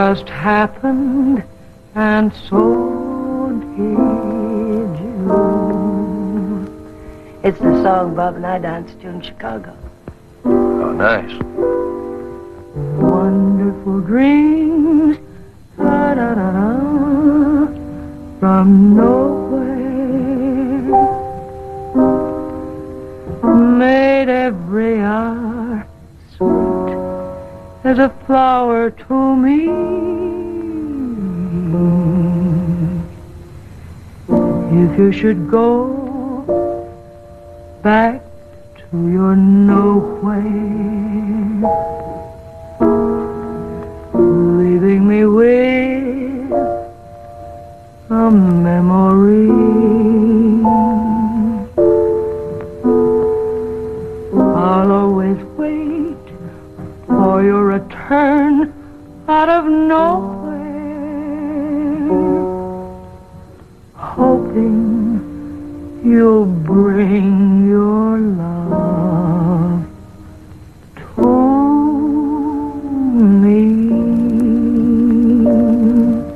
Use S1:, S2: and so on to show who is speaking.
S1: just happened, and so did you. It's the song Bob and I danced to in Chicago.
S2: Oh, nice.
S1: Wonderful dreams, da-da-da-da, from nowhere, made every hour sweet as a flower to me. If you should go back to your nowhere, leaving me with a memory, I'll always wait for your return out of nowhere, hoping you'll bring